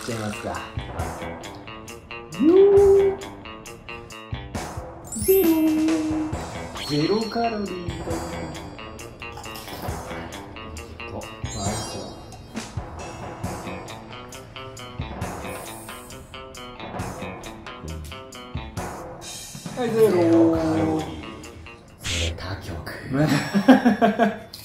ちゃいますか。ゼロカロリーだと、はい、ゼロカロリー。それ他局。